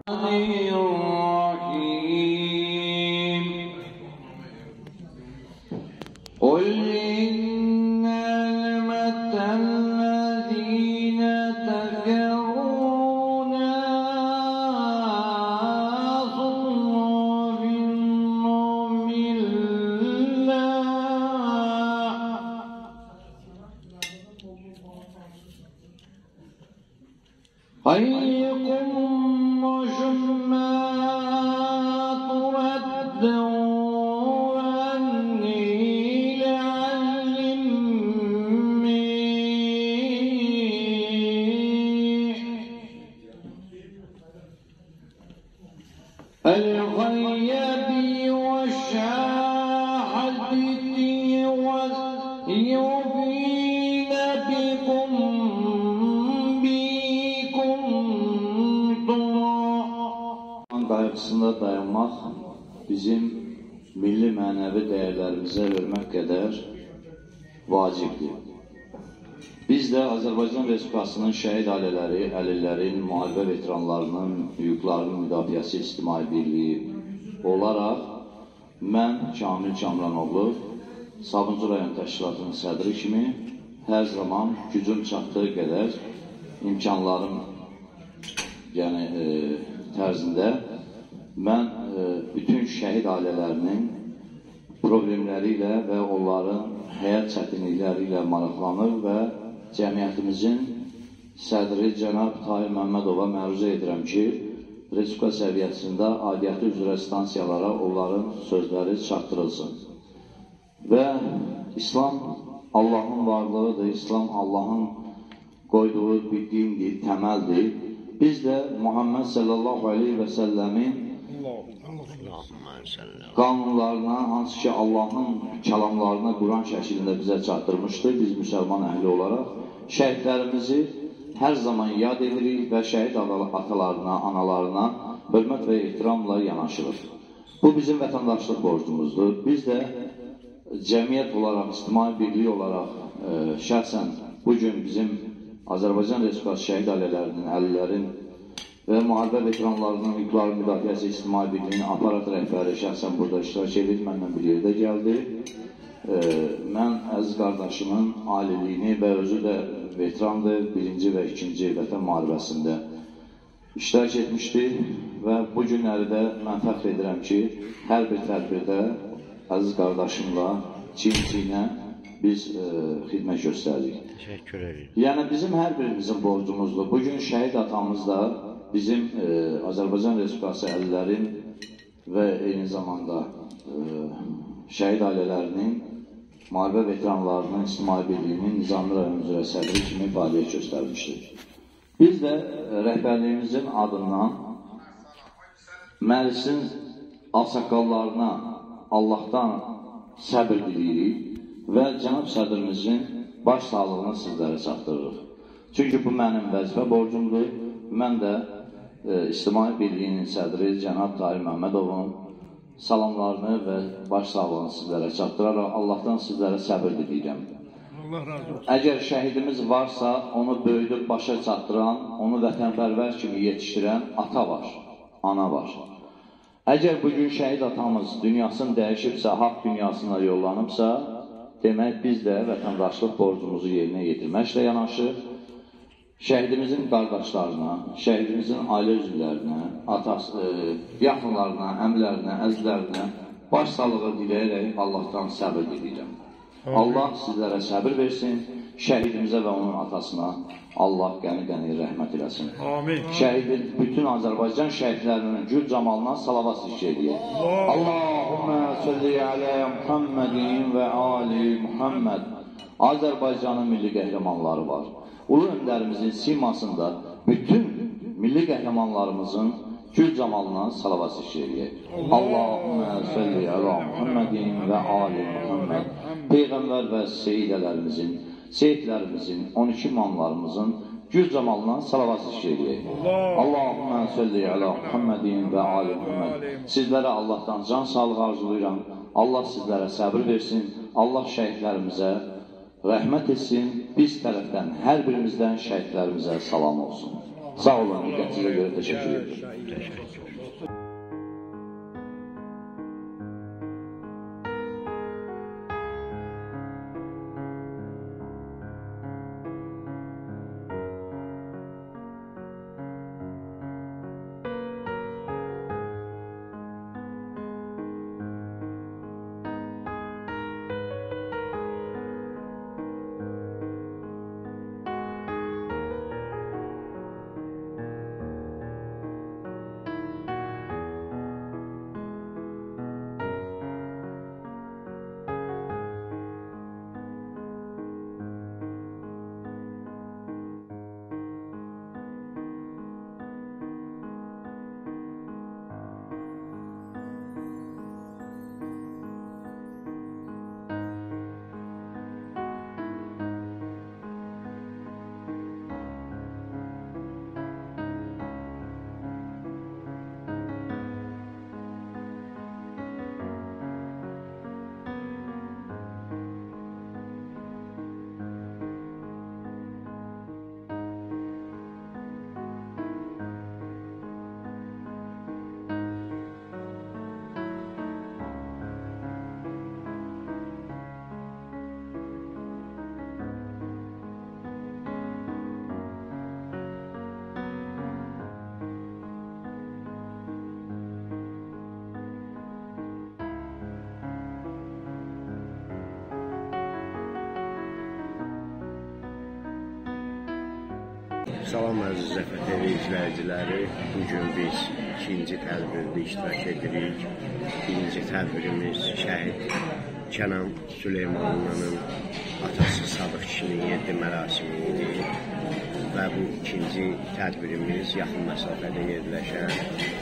الرحيم قل إن المثل الذين تكرون صرف من الله أيكم ما تردون عني لعلمي الغيب والشهادة ويبين بكم Qayğısında dayanmaq bizim milli mənəvi dəyərlərimizə vermək qədər vacibdir. Biz də Azərbaycan Respublikasının şəhid ailələri, əlillərin, müharibə veteranlarının, hüquqlarının müdafiəsi ictimai birliyi olaraq mən Kamil Kamranoğlu, Sabunçu rayon təşkilatının sədri kimi hər zaman gücüm çatdığı qədər imkanlarım tərzində mən bütün şəhid ailələrinin problemləri ilə və onların həyat çətinlikləri ilə maraqlanır və cəmiyyətimizin sədri cənab Tahir Məmmədova məruzə edirəm ki, Respublika səviyyəsində aidiyyəti üzrə stansiyalara onların sözləri çatdırılsın. Və İslam Allahın varlığıdır, İslam Allahın qoyduğu bir dindir, təməldir. Biz də Muhammed sallallahu aleyhi və səlləmin qanunlarına, hansı ki Allahın kəlamlarına Quran şəklində bizə çatdırmışdır, biz müsəlman əhli olaraq şəhidlərimizi hər zaman yad edirik və şəhid atalarına, analarına hörmət və ehtiramla yanaşırıq. Bu bizim vətəndaşlıq borcumuzdur. Biz də cəmiyyət olaraq, ictimai birlik olaraq şəxsən bugün bizim Azərbaycan Respublikası şəhid ailələrinin, əlillərin və müharibə veteranlarının hüquqları müdafiəsi ictimai birliyinin aparat rəhbəri şəxsən burada iştirak edir, mənlə bir yerdə gəldi. Mən əziz qardaşımın aililiyini və özü də veterandır, 1-ci və 2-ci vətən müharibəsində iştirak etmişdi və bu günləri də mən fəxr edirəm ki, hər bir tədbirdə əziz qardaşımla çiyin-çiyinə biz xidmət göstəririk. Təşəkkür ederim. Yəni bizim hər birimizin borcumuzdur. Bugün şəhid atamız da bizim Azərbaycan Respublikası əlillərin və eyni zamanda şəhid ailələrinin, müharibə veteranlarının ictimai birliyinin Nizami rayon üzrə sədri kimi fəaliyyət göstərmişdir. Biz də rəhbərliyimizin adından məclisin ağsaqqallarına Allahdan səbir diləyirik və cənab sədrimizin baş sağlığını sizlərə çatdırırıq. Çünki bu mənim vəzifə borcumdur. Mən də İctimai Birliyinin sədri cənab Tahir Məmmədovun salamlarını və baş sağlığını sizlərə çatdıraraq Allahdan sizlərə səbir diləyirəm. Əgər şəhidimiz varsa, onu böyüdüb başa çatdıran, onu vətənpərvər kimi yetişdirən ata var, ana var. Əgər bugün şəhid atamız dünyasını dəyişibsə, haqq dünyasına yollanıbsa, demək biz də vətəndaşlıq borcumuzu yerinə yetirməklə yanaşı, şəhidimizin qardaşlarına, şəhidimizin ailə üzvlərinə, yaxınlarına, əmlərinə, əzizlərinə baş sağlığı diləyərək Allahdan səbir diləyirəm. Allah sizlərə səbir versin, şəhidimizə və onun atasına Allah qəni-qəni rəhmət eləsin. Şəhidin bütün Azərbaycan şəhidlərinin gül camalına salavat zikr edəyək. Allahümmə səlli alə Muhammedin və ali Muhammed. Azərbaycanın milli qəhrəmanları var. Ulu öndərimizin simasında bütün milli qəhrəmanlarımızın gül camalına salavat zikr edəyək. Allahümmə səlli alə Muhammedin və ali Muhammed. Peyğəmbər və seyidələrimizin, seyidlərimizin, 12 imamlarımızın gül camalına salavat zikr edəyək. Allahümmə səlli alə Muhammedin və ali Muhammed. Sizlərə Allahdan can sağlığı arzulayıram. Allah sizlərə səbir versin. Allah şəhidlərimizə rəhmət etsin. Biz tərəfdən, hər birimizdən şəhidlərimizə salam olsun. Sağ olun, diqqətinizə görə təşəkkür edirəm. Salam əziz Zəfər TV izləyiciləri. Bugün biz ikinci tədbirdə iştirak edirik. Birinci tədbirimiz şəhid Kənan Süleymanlının atası Sadıq kişinin yeddi mərasimi idi. Və bu ikinci tədbirimiz yaxın məsafədə yerləşən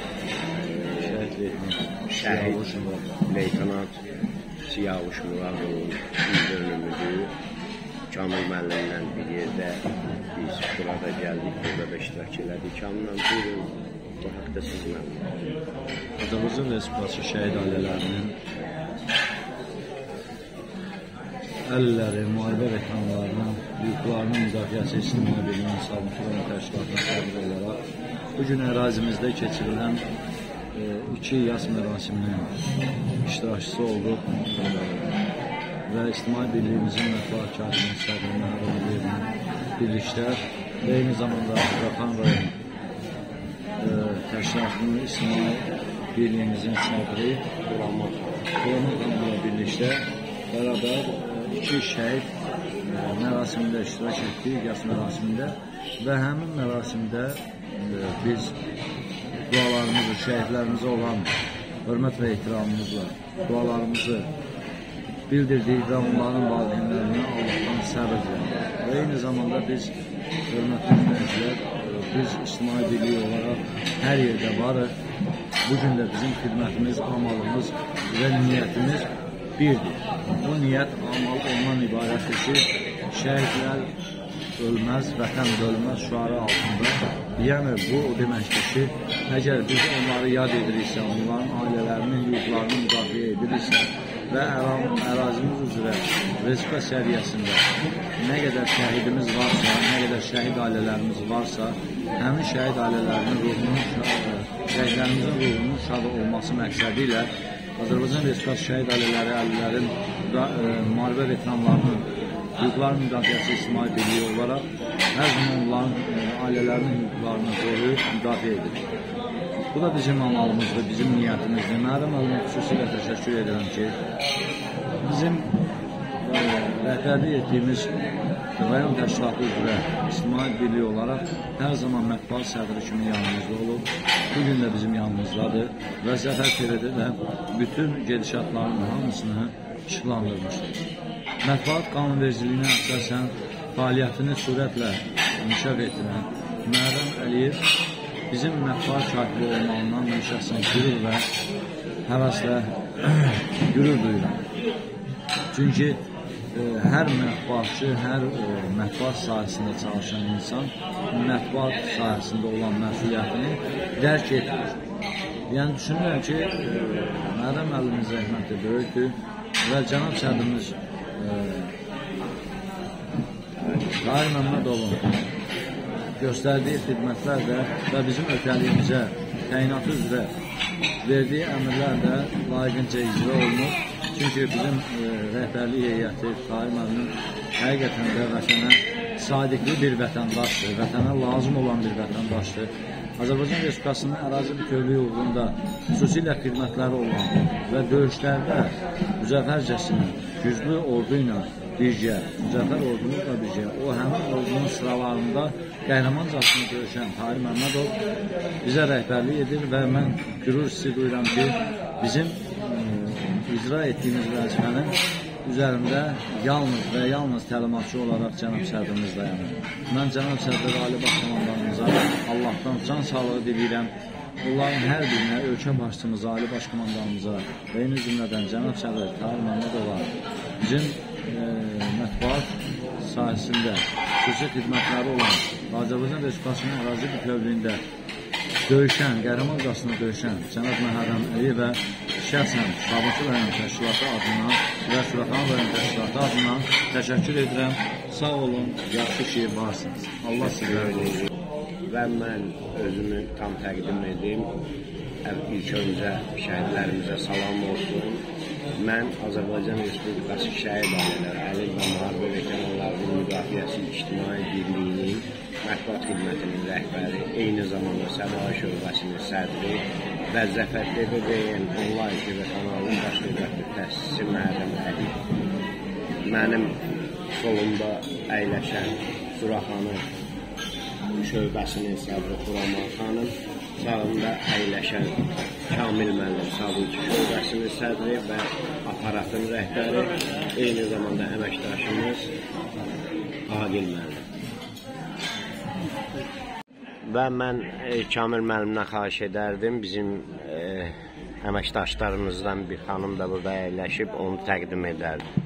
şəhid Leytenant Siyavuş Muradovun dönümüdür. Kamil müəllimlə bir yerdə biz burada gəldik, burada da iştirak elədik. Kamil müəllim, buyurun, bu haqda siz mənim. Azərbaycan Respublikası şəhid ailələrinin əlləri, müharibə veteranlarının, hüquqlarının müdafiəsi İctimai Birliyin Sabunçuların Təşkilatına səbəb olaraq bugün ərazimizdə keçirilən iki yas mərasiminin iştirakçısı olduq və İctimai Birliyimizin mətbuat katibinin sədri Məhəmmədovla birlikdə və eyni zamanda Qaxan rayon təşkilatının İctimai Birliyimizin sədri Quramanla birlikdə bərabər iki şəhid mərasimində iştirak etdik, yas mərasimində və həmin mərasimdə biz dualarımızı, şəhidlərimizə olan hörmət və ehtiramımızla dualarımızı bildirdik və onların valideynlərinə Allahdan səbir dilədik. Və eyni zamanda biz, hörmətli izləyicilər, biz İctimai Birliyi olaraq hər yerdə varıq. Bugün də bizim xidmətimiz, amalımız və niyyətimiz birdir. O niyyət, amal ondan ibarətdir ki, şəhidlər ölməz, vətən bölməz şüarı altında. Yəni, bu o deməkdir ki, əgər biz onları yad ediriksə, onların ailələrinin, hüquqlarını müdafiə ediriksə və ərazimiz üzrə Respublika səviyyəsində nə qədər şəhidimiz varsa, nə qədər şəhid ailələrimiz varsa, həmin şəhid ailələrinin şəhidlərimizin ruhunun şad olması məqsədi ilə Azərbaycan Respublikası şəhid ailələri, əllərin, müharibə veteranlarının hüquqların müdafiəsi İctimai Birliyi olaraq hər zaman onların ailələrinin hüquqlarını qoruyub müdafiə edilir. Bu da bizim amalımızdır, bizim niyyətimizdir. Mənim əlimə xüsusilə təşəkkür edirəm ki, bizim rəhbərlik etdiyimiz rayon təşkilatı üzrə İctimai Birliyi olaraq hər zaman mətbuat sədri kimi yanımızda olub. Bugün də bizim yanımızdadır və Zəfər TV'də də bütün gedişatların hamısını işıqlandırmışdır. Mətbuat qanunvericiliyinə əsasən fəaliyyətini sürətlə inkişaf etdirən Məhərrəm Əliyev bizim mətbuat katibi olmağından mən şəxsən qürur və həvəslə qürur duyuram. Çünki hər mətbuatçı, hər mətbuat sahəsində çalışan insan mətbuat sahəsində olan məsuliyyətini dərk etmir. Yəni, düşünürəm ki, Məhərrəm Əliyev zəhməti böyükdür və cənab sədrimiz Tahir Məmmədovun göstərdiyi xidmətlər də və bizim ötəliyimizə, təyinatı üzrə verdiyi əmrlər də layiqincə icra olunur. Çünki bizim rəhbərlik heyəti, Tahir müəllim həqiqətən də vətənə sadiqli bir vətəndaşdır, vətənə lazım olan bir vətəndaşdır. Azərbaycan Respublikasının ərazi bütövlüyü uğrunda xüsusilə xidmətləri olan və döyüşlərdə müzəffərcəsinə, güclü ordu ilə birgə, müzəffər ordumuzla birgə, o həmin ordunun sıralarında qəhrəmancasını döyüşən Tahir Məmmədov bizə rəhbərlik edir və mən qürur hissi duyuram ki, bizim icra etdiyimiz vəzifənin üzərində yalnız və yalnız təlimatçı olaraq cənab sədrimiz dayanır. Mən cənab sədr Ali Baş Komandanımıza Allahdan can sağlığı diləyirəm. Onların hər birinə, ölkə başçımıza, Ali Baş Komandanımıza və eyni cümlədən cənab sədr Tahir Məmmədova bizim mətbuat sahəsində xüsusi xidmətləri olan Azərbaycan Respublikasının ərazi bütövlüyündə döyüşən, qəhrəmancasını döyüşən cənab Məhərrəm Əliyevə şəxsən Sabunçu rayon təşkilatı adından və Suraxan rayon təşkilatı adından təşəkkür edirəm. Sağ olun, yaxşı ki varsınız. Allah sizlərlə olsun. Və mən özümü tam təqdim edim. İlk öncə şəhidlərimizə salam olsun. Mən Azərbaycan Respublikası Şəhid Ailələri Əlil və Müharibə Veteranlarının Müdafiəsi İctimai Birliyinin mətbuat xidmətinin rəhbəri, eyni zamanda Səbahi Şöbəsinin sədri və Zəfər TVB'nin onlayn TV kanalının baş redaktor təsisçisi Məhərrəm Əliyev, mənim solumda əyləşən Suraxanı Şöbəsinin sədri Xuraman xanım, sağımda əyləşən Kamil müəllim Sabunçu Şöbəsinin sədri və aparatın rəhbəri, eyni zamanda əməkdaşımız Agil müəllim. Və mən Kamil müəllimdən xahiş edərdim, bizim əməkdaşlarımızdan bir xanım da burada əyləşib, onu təqdim edərdim.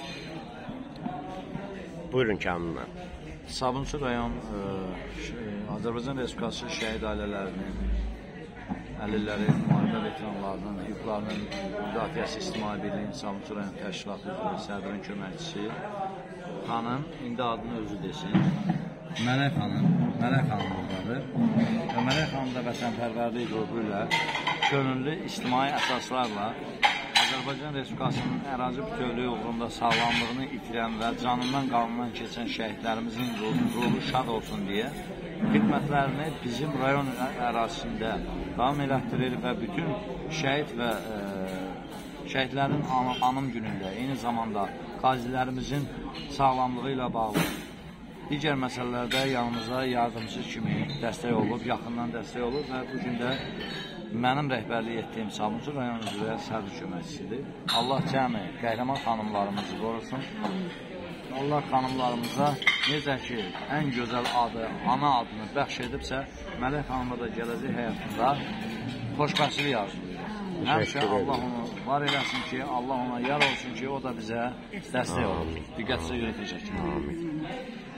Buyurun Kamil müəllim. Sabunçu rayon Azərbaycan Respublikası şəhid ailələrinin, əlilləri, müharibə veteranlarının, hüquqlarının müdafiəsi İctimai Birliyinin Sabunçu rayon təşkilatı üzrə sədrin köməkçisi xanım, indi adını özü desin. Mələk xanım buradadır. Və Mələk xanım da vətənpərvərlik ruhu ilə, könüllü ictimai əsaslarla Azərbaycan Respublikasının ərazi bütövlüyü uğrunda sağlamlığını itirən və canından qanından keçən şəhidlərimizin ruhu şad olsun deyə xidmətlərini bizim rayon ərazisində davam elətdirir və bütün şəhid və şəhidlərin anım günündə, eyni zamanda qazilərimizin sağlamlığı ilə bağlı digər məsələlərdə yanımıza yardımcı kimi dəstək olub, yaxından dəstək olub və bu gün də mənim rəhbərlik etdiyim Sabunçu rayon üzrə sədr köməkçisidir. Allah cəmi qəhrəman xanımlarımızı qorusun. Allah xanımlarımıza necə ki, ən gözəl adı, ana adını bəxş edibsə, Mələk xanıma da gələcək həyatında xoşbəxtlik arzulayır. Həmişə Allah onu var eləsin ki, Allah ona yar olsun ki, o da bizə dəstək olur. Diqqətlə görə təşəkkür edirəm.